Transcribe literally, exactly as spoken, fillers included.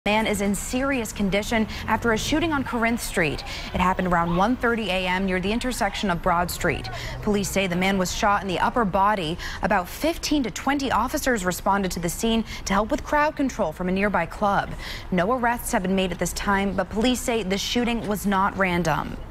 Man is in serious condition after a shooting on Corinth Street. It happened around one thirty a m near the intersection of Broad Street. Police say the man was shot in the upper body. About fifteen to twenty officers responded to the scene to help with crowd control from a nearby club. No arrests have been made at this time, but police say the shooting was not random.